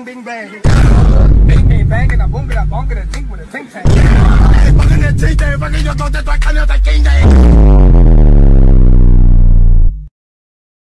bang, bing, bang. Bing, bing, bang, and a boom, and a bonk, and a ding with a ting tang. Hey, fucking that ting tang, fucking yo, don't touch my kind of king day.